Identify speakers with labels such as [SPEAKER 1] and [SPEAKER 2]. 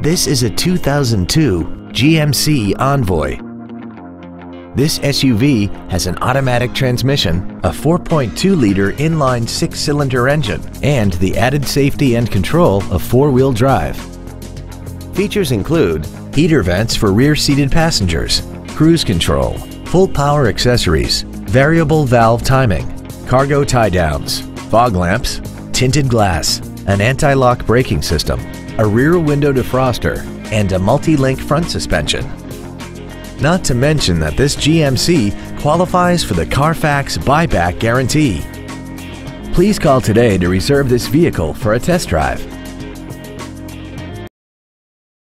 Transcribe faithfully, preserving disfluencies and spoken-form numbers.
[SPEAKER 1] This is a two thousand two G M C Envoy. This S U V has an automatic transmission, a four point two liter inline six-cylinder engine, and the added safety and control of four-wheel drive. Features include heater vents for rear-seated passengers, cruise control, full power accessories, variable valve timing, cargo tie-downs, fog lamps, tinted glass, an anti-lock braking system, a rear window defroster, and a multi-link front suspension. Not to mention that this G M C qualifies for the Carfax buyback guarantee. Please call today to reserve this vehicle for a test drive.